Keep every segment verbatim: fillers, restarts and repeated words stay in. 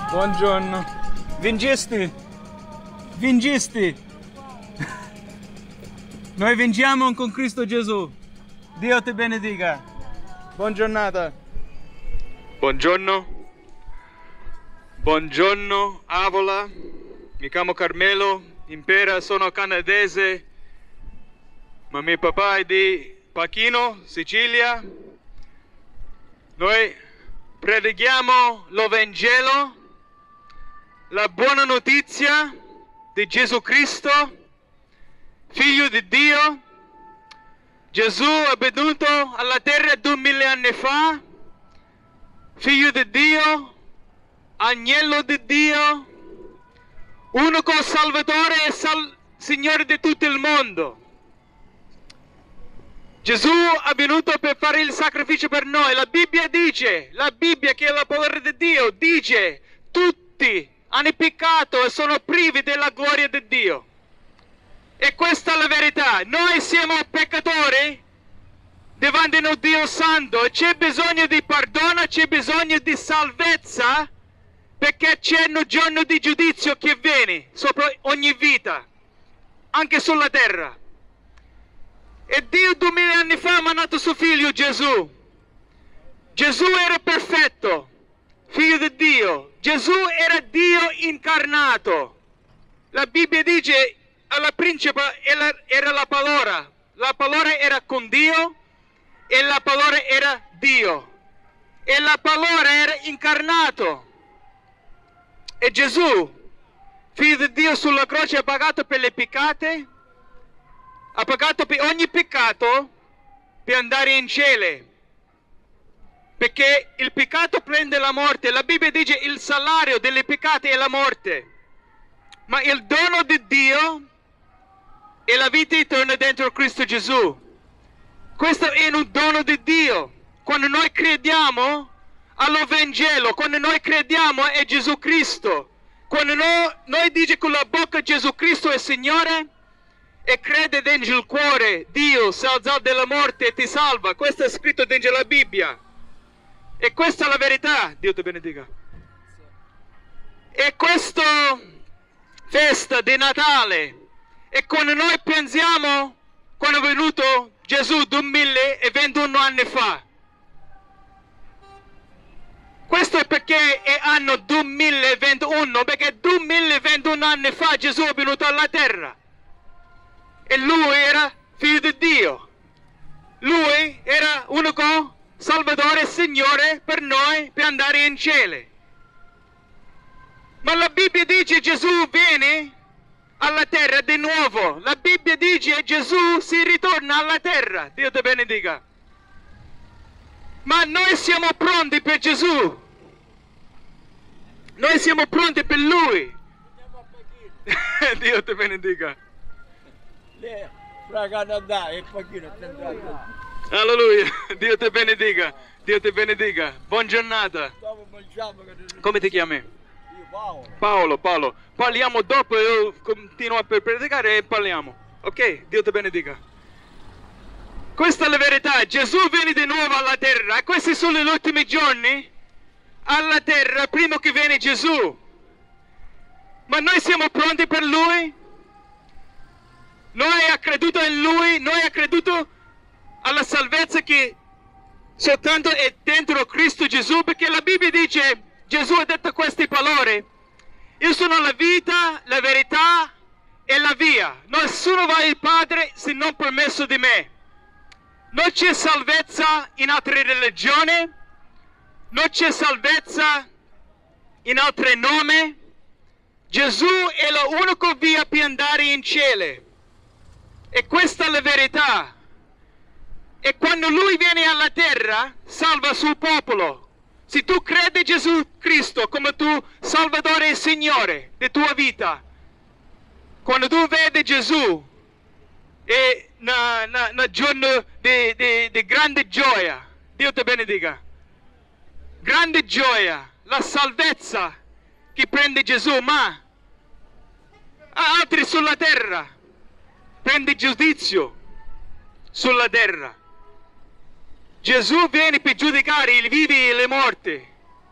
Buongiorno. Vincisti? Vincisti? Noi vinciamo con Cristo Gesù. Dio ti benedica. Buona giornata. Buongiorno. Buongiorno, Avola. Mi chiamo Carmelo. Impera, sono canadese. Ma mio papà è di Pachino, Sicilia. Noi predichiamo l'Evangelo, la buona notizia di Gesù Cristo, Figlio di Dio. Gesù è venuto alla terra duemila anni fa, Figlio di Dio, Agnello di Dio, unico Salvatore e sal- Signore di tutto il mondo. Gesù è venuto per fare il sacrificio per noi. La Bibbia dice, la Bibbia che è la parola di Dio, dice, tutti hanno peccato e sono privi della gloria di Dio. E questa è la verità. Noi siamo peccatori davanti a un Dio Santo e c'è bisogno di perdono, c'è bisogno di salvezza, perché c'è un giorno di giudizio che viene sopra ogni vita, anche sulla terra. E Dio duemila anni fa ha mandato suo figlio Gesù. Gesù era perfetto, figlio di Dio. Gesù era Dio incarnato. La Bibbia dice alla principa era, era la parola. La parola era con Dio e la parola era Dio. E la parola era incarnato. E Gesù, figlio di Dio, sulla croce ha pagato per le peccate. Ha pagato per ogni peccato per andare in cielo, perché il peccato prende la morte. La Bibbia dice il salario delle peccati è la morte, ma il dono di Dio è la vita eterna dentro Cristo Gesù. Questo è un dono di Dio. Quando noi crediamo all'Evangelo, quando noi crediamo a Gesù Cristo, quando noi, noi dice con la bocca Gesù Cristo è Signore, e crede dentro il cuore, Dio si è alzato dalla morte e ti salva. Questo è scritto dentro la Bibbia. E questa è la verità. Dio ti benedica. E questa festa di Natale, e quando noi pensiamo quando è venuto Gesù duemilaventuno anni fa, questo è perché è anno duemilaventuno, perché duemilaventuno anni fa Gesù è venuto alla terra. E lui era figlio di Dio. Lui era unico Salvatore e Signore per noi, per andare in cielo. Ma la Bibbia dice Gesù viene alla terra di nuovo. La Bibbia dice Gesù si ritorna alla terra. Dio ti benedica. Ma noi siamo pronti per Gesù. Noi siamo pronti per Lui. Dio ti benedica. Alleluia, Dio ti benedica, Dio ti benedica. Buona giornata. Come ti chiami? Paolo, Paolo. Parliamo dopo, io continuo a predicare e parliamo. Ok? Dio ti benedica. Questa è la verità. Gesù viene di nuovo alla terra. Questi sono gli ultimi giorni alla terra prima che viene Gesù. Ma noi siamo pronti per Lui? Noi abbiamo creduto in Lui, noi abbiamo creduto alla salvezza che soltanto è dentro Cristo Gesù, perché la Bibbia dice, Gesù ha detto queste parole: io sono la vita, la verità e la via. Nessuno va al Padre se non per mezzo di me. Non c'è salvezza in altre religioni, non c'è salvezza in altri nomi. Gesù è l'unica via per andare in cielo. E questa è la verità. E quando Lui viene alla terra, salva il suo popolo. Se tu credi in Gesù Cristo come tuo Salvatore e Signore di tua vita, quando tu vedi Gesù, è un giorno di, di, di grande gioia. Dio ti benedica. Grande gioia, la salvezza che prende Gesù, ma a altri sulla terra prende giudizio sulla terra. Gesù viene per giudicare i vivi e le morti.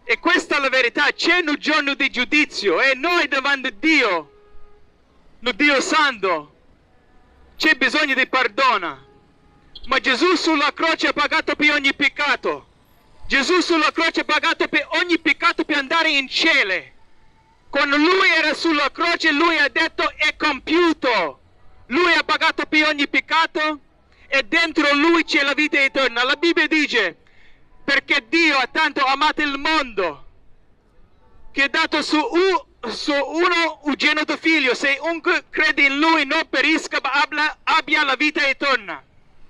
E questa è la verità. C'è un giorno di giudizio e noi davanti a Dio, no Dio Santo, c'è bisogno di perdono. Ma Gesù sulla croce ha pagato per ogni peccato. Gesù sulla croce ha pagato per ogni peccato per andare in cielo. Quando Lui era sulla croce, Lui ha detto è compiuto. Lui ha pagato per ogni peccato e dentro Lui c'è la vita eterna. La Bibbia dice, perché Dio ha tanto amato il mondo, che ha dato su, u, su uno unigenito figlio, se un crede in Lui non perisca ma abbia, abbia la vita eterna.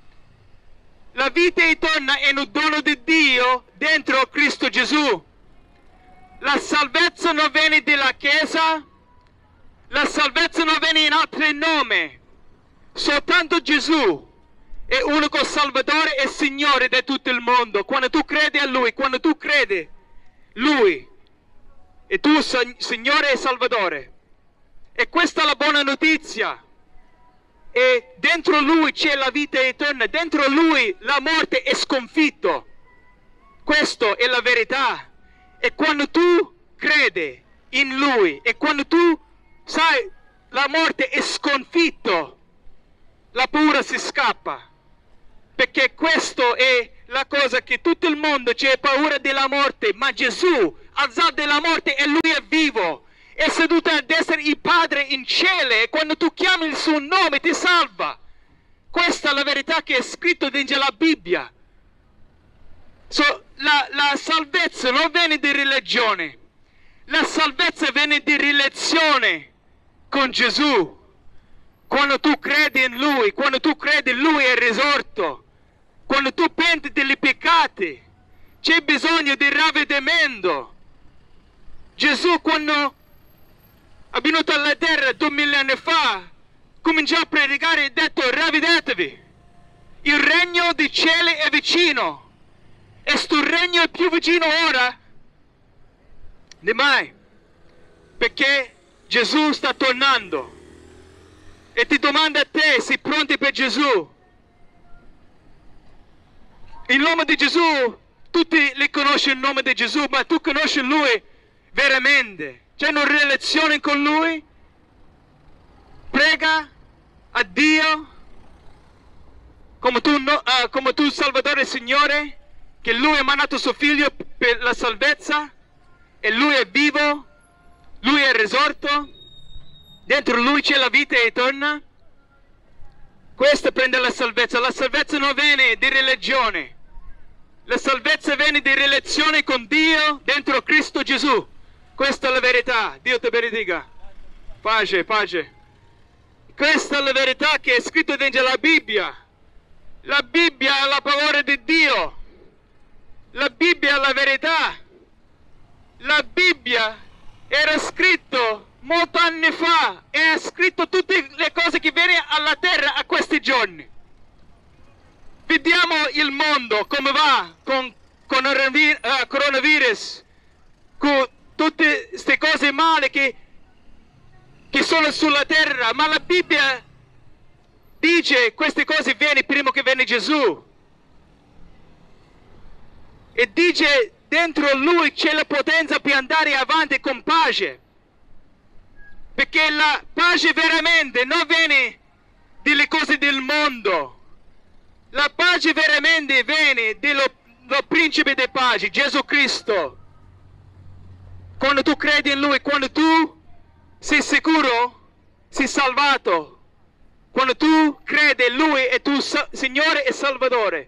La vita eterna è un dono di Dio dentro Cristo Gesù. La salvezza non viene dalla Chiesa, la salvezza non viene in altri nomi. Soltanto Gesù è unico Salvatore e Signore di tutto il mondo. Quando tu credi a Lui, quando tu credi Lui è tu Signore e Salvatore. E questa è la buona notizia. E dentro Lui c'è la vita eterna, dentro Lui la morte è sconfitto. Questa è la verità. E quando tu credi in Lui e quando tu sai la morte è sconfitto, la paura si scappa. Perché questa è la cosa che tutto il mondo c'è paura della morte, ma Gesù ha alzato dalla morte e Lui è vivo. È seduto a destra il Padre in cielo e quando tu chiami il suo nome ti salva. Questa è la verità che è scritto dentro la Bibbia. So, la, la salvezza non viene di religione, la salvezza viene di relazione con Gesù. Quando tu credi in Lui, quando tu credi in Lui è risorto, quando tu penti dei peccati, c'è bisogno di ravvedimento. Gesù quando è venuto alla terra duemila anni fa, cominciò a predicare e ha detto ravvedetevi, il regno di cielo è vicino. E sto regno è più vicino ora di mai, perché Gesù sta tornando e ti domanda a te, sei pronti per Gesù? Il nome di Gesù, tutti li conoscono il nome di Gesù, ma tu conosci Lui veramente? C'è una relazione con Lui? Prega a Dio come tu, no, uh, come tu Salvatore e Signore, che Lui ha mandato suo figlio per la salvezza e Lui è vivo, Lui è risorto, dentro Lui c'è la vita eterna. Questo prende la salvezza. La salvezza non viene di religione, la salvezza viene di relazione con Dio dentro Cristo Gesù. Questa è la verità. Dio ti benedica. Pace, pace. Questa è la verità che è scritto dentro la Bibbia. La Bibbia è la parola di Dio. La Bibbia è la verità. La Bibbia era scritto molti anni fa e ha scritto tutte le cose che vengono alla terra a questi giorni. Vediamo il mondo come va con, con il uh, coronavirus, con tutte queste cose male che, che sono sulla terra, ma la Bibbia dice queste cose vengono prima che viene Gesù. E dice dentro Lui c'è la potenza per andare avanti con pace. Perché la pace veramente non viene dalle cose del mondo. La pace veramente viene dello, dello principe di pace, Gesù Cristo. Quando tu credi in Lui, quando tu sei sicuro, sei salvato. Quando tu credi in Lui è tuo Signore e Salvatore.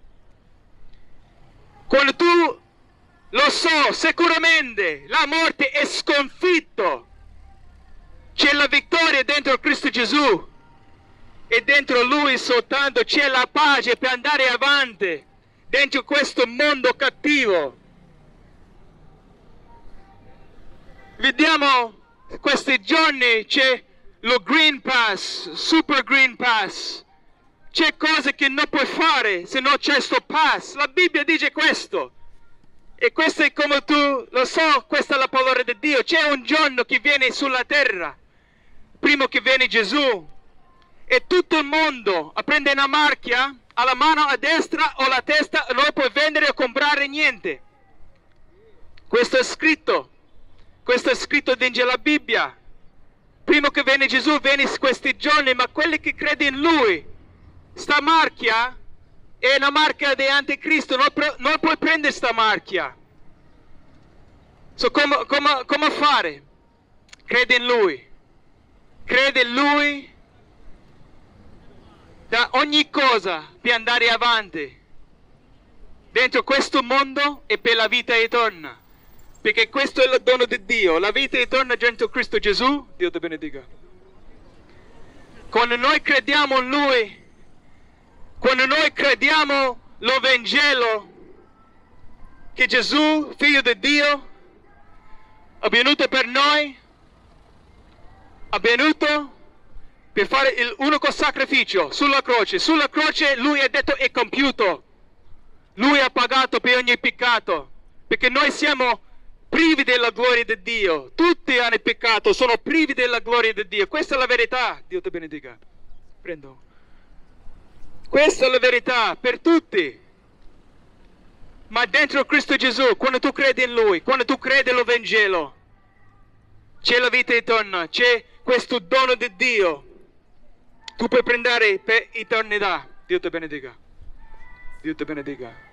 Quando tu lo so, sicuramente la morte è sconfitto. C'è la vittoria dentro Cristo Gesù. E dentro Lui soltanto c'è la pace per andare avanti dentro questo mondo cattivo. Vediamo questi giorni c'è lo Green Pass, Super Green Pass. C'è cose che non puoi fare se non c'è sto pass. La Bibbia dice questo. E questo è come tu lo so, questa è la parola di Dio. C'è un giorno che viene sulla terra, prima che viene Gesù, e tutto il mondo a prendere una marchia alla mano a destra o alla testa e non puoi vendere o comprare niente. Questo è scritto. Questo è scritto dentro la Bibbia. Prima che viene Gesù, viene questi giorni, ma quelli che credono in Lui, sta marchia è una marchia di Anticristo, non, non puoi prendere sta marchia. So, come, come, come fare? Crede in Lui. Crede in Lui da ogni cosa per andare avanti dentro questo mondo e per la vita eterna. Perché questo è il dono di Dio, la vita eterna dentro Cristo Gesù. Dio ti benedica. Quando noi crediamo in Lui, quando noi crediamo lo Vangelo, che Gesù, figlio di Dio, è venuto per noi, è venuto per fare il unico sacrificio sulla croce. Sulla croce Lui ha detto è compiuto. Lui ha pagato per ogni peccato, perché noi siamo privi della gloria di Dio. Tutti hanno peccato, sono privi della gloria di Dio. Questa è la verità. Dio ti benedica. Prendo. Questa è la verità per tutti. Ma dentro Cristo Gesù, quando tu credi in Lui, quando tu credi nel Vangelo, c'è la vita eterna, c'è questo dono di Dio. Tu puoi prendere per eternità. Dio ti benedica. Dio ti benedica.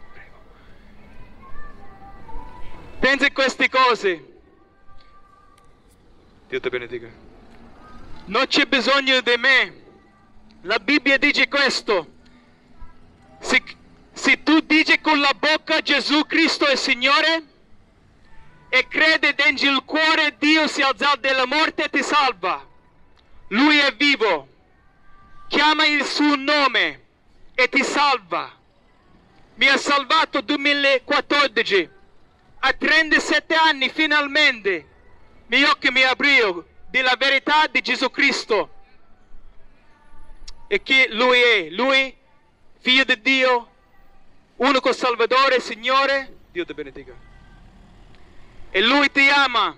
Pensa a queste cose. Dio ti benedica. Non c'è bisogno di me. La Bibbia dice questo. Se, se tu dici con la bocca Gesù Cristo è Signore e credi dentro il cuore Dio si è alzato dalla morte e ti salva. Lui è vivo. Chiama il suo nome e ti salva. Mi ha salvato nel duemilaquattordici. A trentasette anni finalmente i miei occhi mi aprirono della verità di Gesù Cristo e che Lui è, Lui, Figlio di Dio, unico Salvatore, Signore. Dio ti benedica. E Lui ti ama.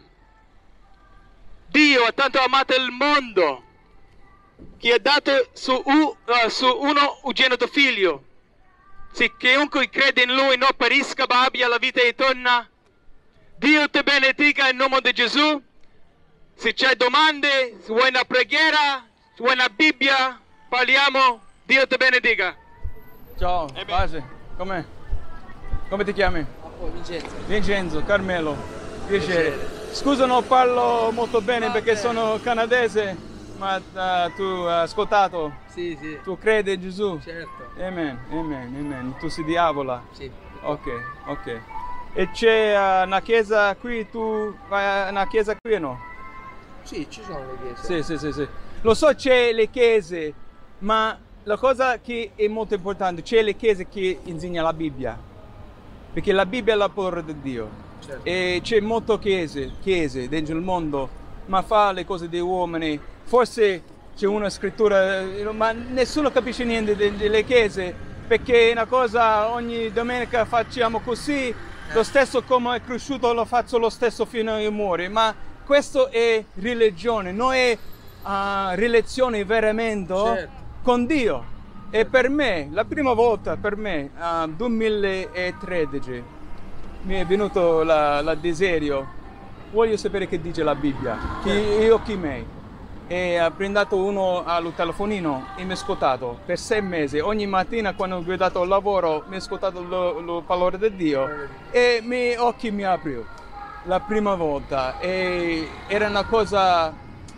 Dio ha tanto amato il mondo che ha dato su, uh, su uno unigenito Figlio. Se chiunque crede in Lui non perisca ma abbia la vita eterna. Dio ti benedica in nome di Gesù. Se c'è domande, se vuoi una preghiera, se vuoi una Bibbia, parliamo. Dio ti benedica. Ciao, pace. Com'è? Come ti chiami? Vincenzo. Vincenzo, Carmelo. Piacere. Scusa, non parlo molto bene No, perché bene. sono canadese, ma uh, tu hai ascoltato? Sì, sì. Tu credi in Gesù? Certo. Amen, amen, amen. Tu sei diavola? Sì. Ok, ok. E c'è uh, una chiesa qui, tu vai a una chiesa qui o no? Sì, ci sono le chiese. Sì, sì, sì, sì. Lo so, c'è le chiese, ma la cosa che è molto importante, c'è le chiese che insegna la Bibbia. Perché la Bibbia è la parola di Dio. Certo. E c'è molte chiese, chiese dentro il mondo, ma fa le cose degli uomini. Forse c'è una scrittura, ma nessuno capisce niente delle chiese, perché è una cosa, ogni domenica facciamo così, lo stesso come è cresciuto lo faccio lo stesso fino a muore, ma questo è religione, non è uh, relazione veramente Certo. con Dio. E per me, la prima volta per me, uh, duemilatredici, mi è venuto la, la desiderio, voglio sapere che dice la Bibbia, che io chi me. E ho preso uno al telefonino e mi ha ascoltato per sei mesi. Ogni mattina quando ho guidato il lavoro mi ha ascoltato la parola di Dio e i miei occhi mi aprirono la prima volta. E era una cosa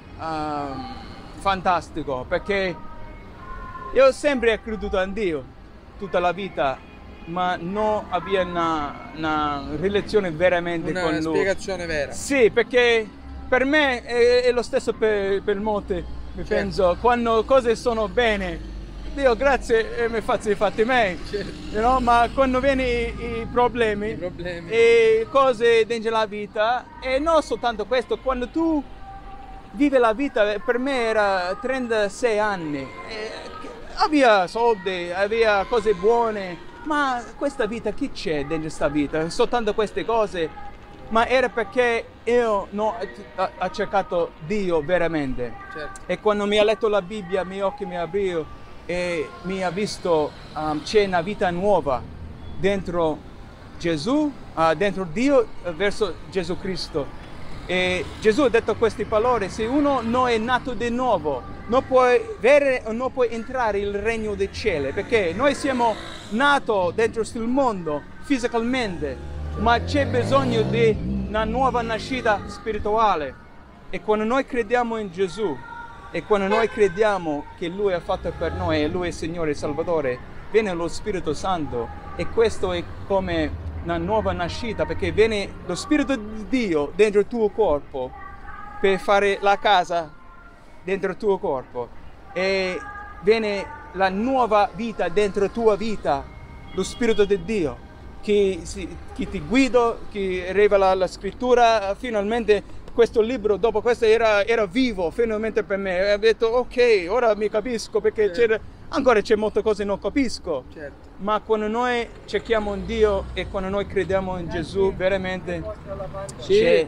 uh, fantastica perché io ho sempre creduto in Dio tutta la vita, ma non avevo una, una relazione veramente Una con Lui. Una spiegazione vera. Sì, perché per me è, è lo stesso per, per molti, mi Certo. penso, quando cose sono bene, Dio grazie e mi faccio i fatti miei, Certo. you know? Ma quando vengono i, i problemi, I problemi. e cose dentro la vita, e non soltanto questo, quando tu vivi la vita, per me era trentasei anni, e aveva soldi, aveva cose buone, ma questa vita, chi c'è dentro questa vita? Soltanto queste cose. Ma era perché io non ho cercato Dio veramente. Certo. E quando mi ha letto la Bibbia, i miei occhi mi aprirono e mi ha visto um, c'è una vita nuova dentro Gesù, uh, dentro Dio uh, verso Gesù Cristo. E Gesù ha detto queste parole: se uno non è nato di nuovo non può, avere, non può entrare nel regno dei cieli, perché noi siamo nati dentro il mondo fisicamente, ma c'è bisogno di una nuova nascita spirituale. E quando noi crediamo in Gesù e quando noi crediamo che Lui ha fatto per noi e Lui è Signore e Salvatore, viene lo Spirito Santo, e questo è come una nuova nascita, perché viene lo Spirito di Dio dentro il tuo corpo per fare la casa dentro il tuo corpo, e viene la nuova vita dentro la tua vita, lo Spirito di Dio che, si, che ti guida, che rivela la scrittura. Finalmente questo libro, dopo questo, era, era vivo finalmente per me, e ho detto ok, ora mi capisco, perché c'era, ancora c'è molte cose che non capisco, certo. Ma quando noi cerchiamo in Dio e quando noi crediamo in Gesù, veramente sì. C'è.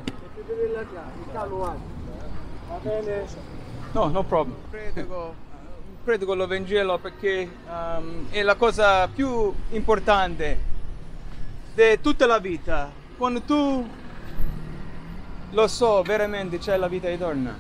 No, no problem. Predico, predico l'Evangelo perché um, è la cosa più importante di tutta la vita. Quando tu lo so, veramente c'è la vita eterna.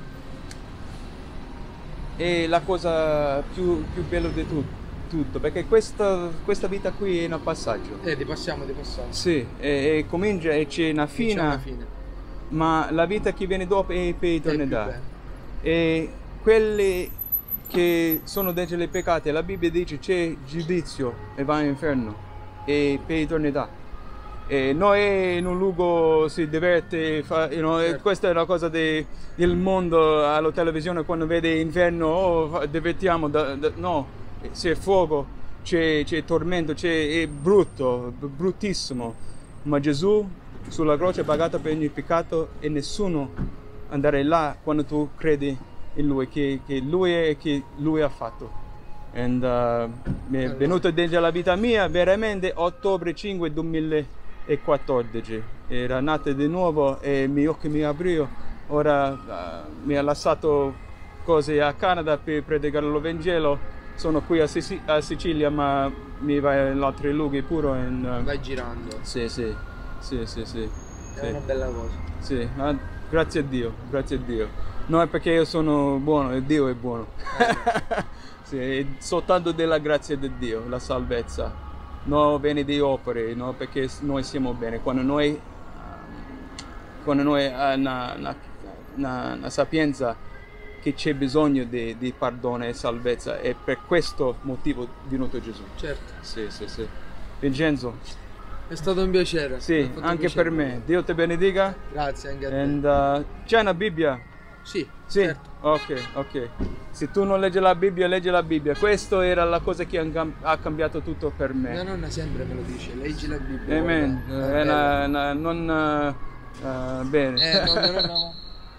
È la cosa più, più bella di tutto. Tutto, perché questa, questa vita qui è un passaggio. Eh, ti passiamo, ti passiamo. Sì, e, e comincia e c'è una fine, una fine, ma la vita che viene dopo è per eternità. E quelli che sono dentro i peccati, la Bibbia dice c'è giudizio e va all'inferno, e per eternità. E noi in un luogo si diverte, fa, you know, certo. Questa è una cosa de, del mondo alla televisione, quando vede inferno, oh, divertiamo, da, da, no. C'è fuoco, c'è tormento, è brutto, bruttissimo, ma Gesù sulla croce ha pagato per ogni peccato, e nessuno andare là quando tu credi in Lui, che, che Lui è e che Lui ha fatto. E uh, mi è venuto dentro la vita mia veramente ottobre cinque duemilaquattordici, era nato di nuovo e i miei occhi mi aprirono. Ora uh, mi ha lasciato cose a Canada per predicare l'Evangelo. Sono qui a, Sic a Sicilia, ma mi vai in altri luoghi pure. In, uh... Vai girando. Sì, sì, sì, sì, sì. È sì. una bella cosa. Sì, ma grazie a Dio, grazie a Dio. Non è perché io sono buono, Dio è buono. Eh. Sì, è soltanto della grazia di Dio, la salvezza. Non viene di opere, no, perché noi siamo bene. Quando noi, quando noi abbiamo una, una, una, una sapienza che c'è bisogno di, di perdono e salvezza, e per questo motivo è venuto Gesù. Certo. Sì, sì, sì. Vincenzo. È stato un piacere. Sì, anche piacere per me. Dio ti benedica. Grazie anche a te. And, uh, c'è una Bibbia? Sì, sì. Certo. Ok, ok. Se tu non leggi la Bibbia, leggi la Bibbia. Questa era la cosa che ha cambiato tutto per me. Mia nonna sempre me lo dice, leggi la Bibbia. Amen. È una, una, non uh, uh, bene. Eh, no, no, no.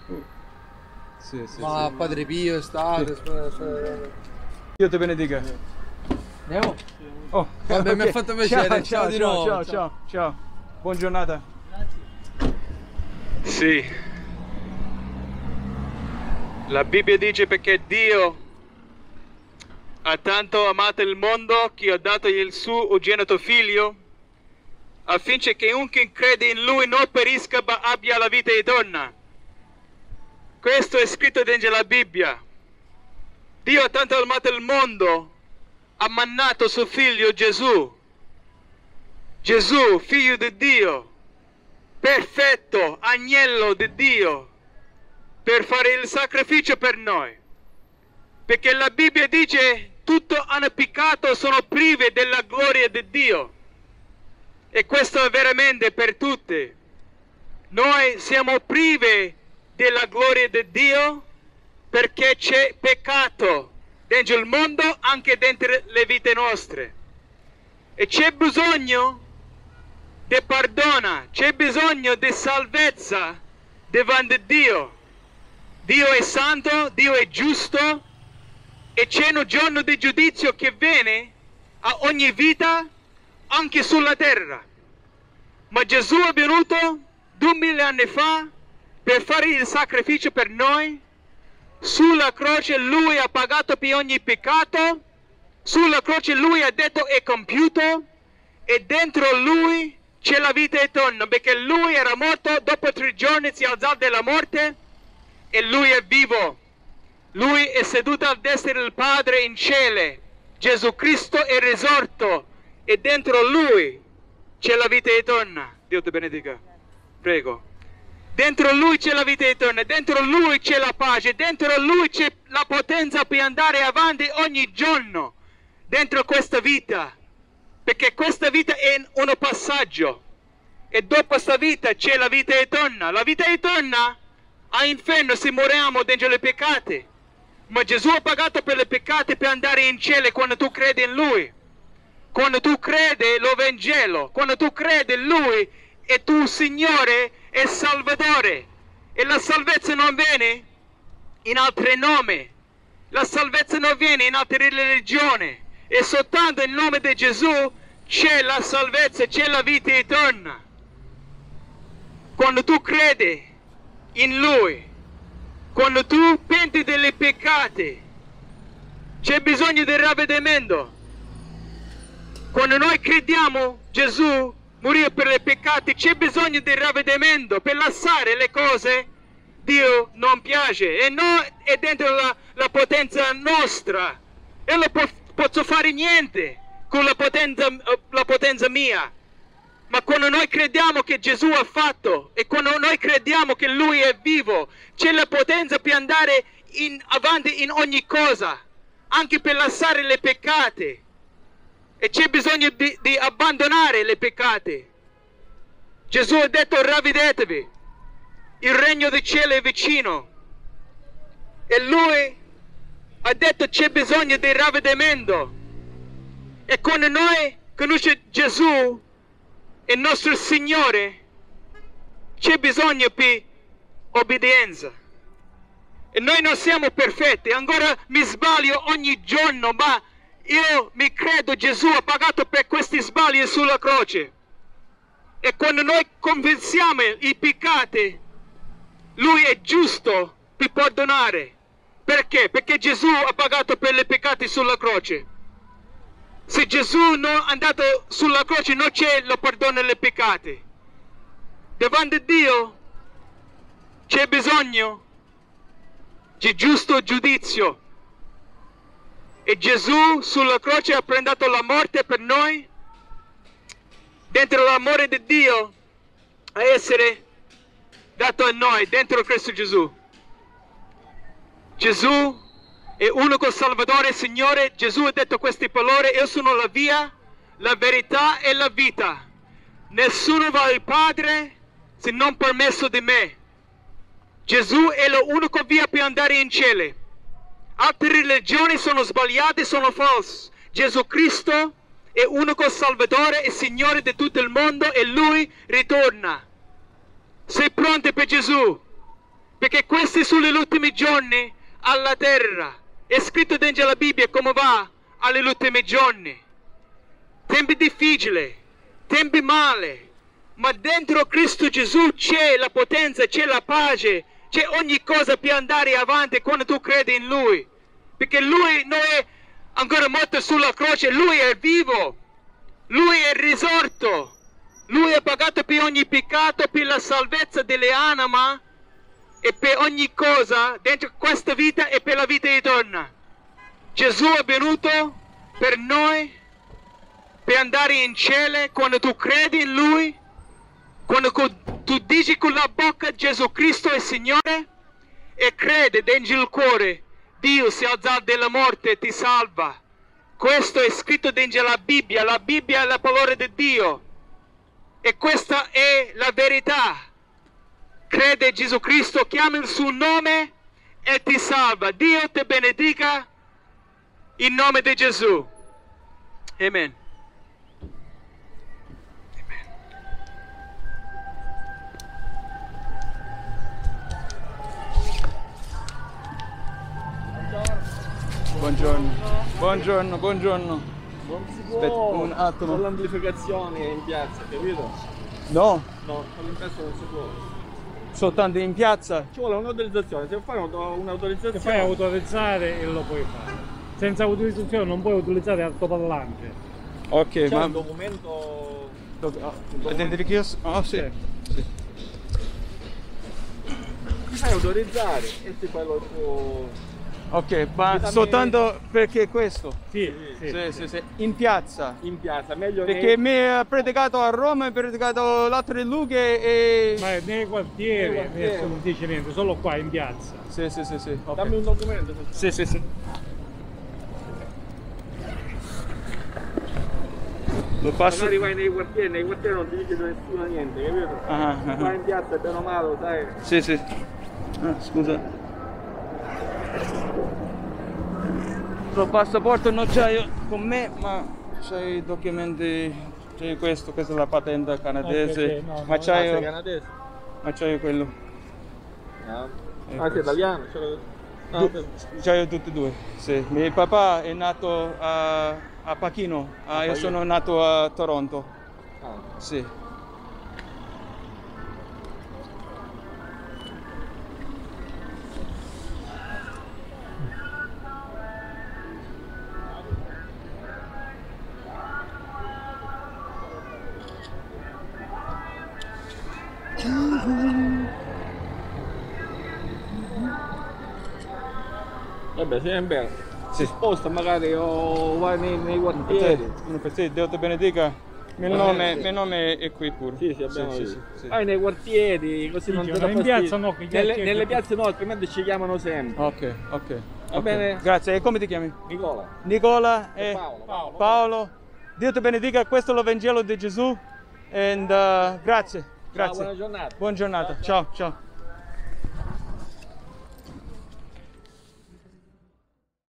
Sì, sì, ma sì. Padre Pio è stato. Sì. Dio ti benedica. Andiamo? Oh, vabbè, okay. Mi ha fatto piacere. Ciao, ciao, ciao di ciao, nuovo. Ciao, ciao, ciao, ciao. Buona giornata. Grazie. Sì. La Bibbia dice perché Dio ha tanto amato il mondo che ha dato il suo unigenito figlio, affinché chiunque crede in lui non perisca ma abbia la vita eterna. Questo è scritto dentro la Bibbia. Dio ha tanto amato il mondo, ha mandato suo figlio Gesù. Gesù, figlio di Dio, perfetto, agnello di Dio, per fare il sacrificio per noi. Perché la Bibbia dice tutto hanno peccato, sono privi della gloria di Dio. E questo è veramente per tutti. Noi siamo privi della gloria di Dio perché c'è peccato dentro il mondo, anche dentro le vite nostre, e c'è bisogno di perdono, c'è bisogno di salvezza davanti a Dio. Dio è santo, Dio è giusto, e c'è un giorno di giudizio che viene a ogni vita, anche sulla terra. Ma Gesù è venuto duemila anni fa per fare il sacrificio per noi. Sulla croce Lui ha pagato per ogni peccato, sulla croce Lui ha detto è compiuto, e dentro Lui c'è la vita eterna, perché lui era morto, dopo tre giorni si è alzato dalla morte e lui è vivo. Lui è seduto al destra del Padre in cielo. Gesù Cristo è risorto e dentro lui c'è la vita eterna. Dio ti benedica. Prego. Dentro lui c'è la vita eterna, dentro lui c'è la pace, dentro lui c'è la potenza per andare avanti ogni giorno, dentro questa vita. Perché questa vita è un passaggio e dopo questa vita c'è la vita eterna. La vita eterna all'inferno se moriamo dentro i peccati, ma Gesù ha pagato per i peccati per andare in cielo quando tu credi in lui. Quando tu credi lo Vangelo, quando tu credi in lui è tuo Signore e Salvatore. E la salvezza non viene in altri nomi, la salvezza non viene in altre religioni. E soltanto nel nome di Gesù c'è la salvezza, c'è la vita eterna. Quando tu credi in Lui, quando tu penti dei peccati, c'è bisogno di ravvedimento. Quando noi crediamo Gesù morì per i peccati, c'è bisogno di ravvedimento per lasciare le cose Dio non piace. E no, è dentro la, la potenza nostra. E non po posso fare niente con la potenza, la potenza mia. Ma quando noi crediamo che Gesù ha fatto e quando noi crediamo che Lui è vivo, c'è la potenza per andare in, avanti in ogni cosa, anche per lasciare le peccati. E c'è bisogno di, di abbandonare le peccati. Gesù ha detto ravvedetevi, il regno del cielo è vicino. E Lui ha detto c'è bisogno di ravvedimento. E quando noi conosciamo Gesù, il nostro Signore, c'è bisogno di obbedienza. E noi non siamo perfetti, ancora mi sbaglio ogni giorno, ma io mi credo Gesù ha pagato per questi sbagli sulla croce. E quando noi confessiamo i peccati, Lui è giusto per perdonare. Perché? Perché Gesù ha pagato per i peccati sulla croce. Se Gesù non è andato sulla croce non c'è il perdono dei peccati. Davanti a Dio c'è bisogno di giusto giudizio. E Gesù sulla croce ha prendato la morte per noi. Dentro l'amore di Dio a essere dato a noi, dentro Cristo Gesù. Gesù è unico Salvatore e Signore. Gesù ha detto queste parole: io sono la via, la verità e la vita. Nessuno va al Padre se non per mezzo di me. Gesù è l'unica via per andare in cielo. Altre religioni sono sbagliate, sono false. Gesù Cristo è unico Salvatore e Signore di tutto il mondo e Lui ritorna. Sei pronto per Gesù? Perché questi sono gli ultimi giorni alla terra. È scritto dentro la Bibbia come va agli ultimi giorni. Tempi difficili, tempi male, ma dentro Cristo Gesù c'è la potenza, c'è la pace, c'è ogni cosa per andare avanti quando tu credi in Lui. Perché Lui non è ancora morto sulla croce, Lui è vivo, Lui è risorto, Lui ha pagato per ogni peccato, per la salvezza delle anime e per ogni cosa dentro questa vita e per la vita eterna. Gesù è venuto per noi, per andare in cielo. Quando tu credi in Lui, quando tu dici con la bocca Gesù Cristo è Signore e credi dentro il cuore, Dio si è alzato dalla morte e ti salva. Questo è scritto dentro la Bibbia. La Bibbia è la parola di Dio e questa è la verità. Crede in Gesù Cristo, chiama il suo nome e ti salva. Dio ti benedica in nome di Gesù. Amen. Buongiorno, buongiorno, buongiorno. Non si può Aspetta un attimo. con l'amplificazione in piazza, capito? No, No, con in piazza non si può. soltanto in piazza. Ci vuole un'autorizzazione, se fai un'autorizzazione... Se fai autorizzare e lo puoi fare. Senza autorizzazione non puoi utilizzare altoparlante. Ok, C'è ma un documento Identificazione? Oh, sì. Sì. Ti fai autorizzare e ti fai lo tuo... Ok, ma soltanto perché questo? Sì, sì, Sì, sì. sì, sì. In piazza. in piazza, meglio Perché nei... mi ha predicato a Roma, mi ha predicato l'altre lughe e... Ma nei quartieri Nei quartieri. adesso non dice niente, solo qua in piazza. Sì, sì, sì, sì. ok. Dammi un documento. Sì, sì, sì. Lo passo... Magari vai nei quartieri, nei quartieri non ti dice nessuno niente, capito? Ah, ah, ah. Vai in piazza, bene o male, sai? Sì, sì. Ah, scusa. Il passaporto non c'hai con me, ma c'hai i documenti, c'hai questo, questa è la patente canadese, Ah, perché? No, ma no, c'hai Sei canadese? ma c'hai quello. No. Eh, Ah, sei questo. italiano? Ce l'ho- No, Du- per- c'hai tutti e due, sì. Mio papà è nato a, a Pachino, ah, io Pachino. sono nato a Toronto, ah. sì. Vabbè, sempre Sì. si sposta magari o vai nei, nei quartieri. Sì, Dio ti benedica. Il Va nome, bene, sì. il nome è qui pure. Sì, sì, abbiamo sì, visto. sì, sì. Vai nei quartieri, così Sì, non ti ma dà in fastidio. piazza no, che gli Nelle, altri- nelle piazze no, altrimenti ci chiamano sempre. Ok, ok. Va ok. bene? Grazie. E come ti chiami? Nicola. Nicola e Paolo. Paolo. Paolo. Dio ti benedica, questo è il Vangelo di Gesù. And, uh, grazie. Ciao, Grazie. buona giornata. Buona giornata. Ciao, ciao.